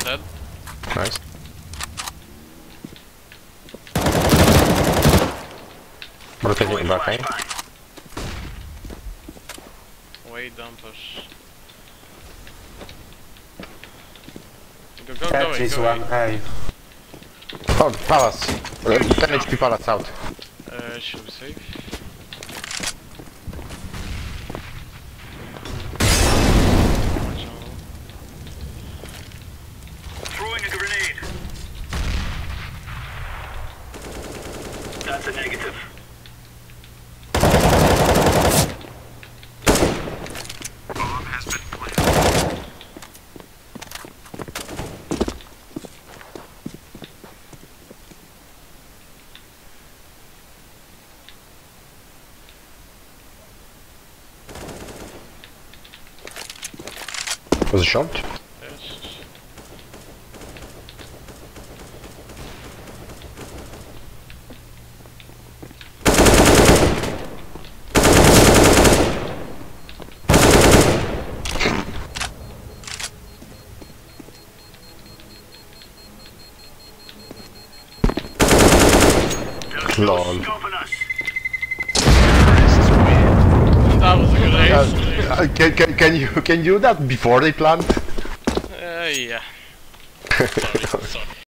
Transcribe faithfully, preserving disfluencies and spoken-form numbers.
dead. Nice. Rotating back, eh? Wait, don't push. Go, go, Catch go, this go, one, go. hey. Oh, palace. Uh, ten H P palace out. Uh, should be safe. Watch out. Throwing a grenade. That's a negative. Bomb has been planted. Was it shot? Yes. Lol. Stopping us. That was a good ace. Uh, uh, can, can, can you can you do that before they plant? Uh, yeah. Sorry, sorry.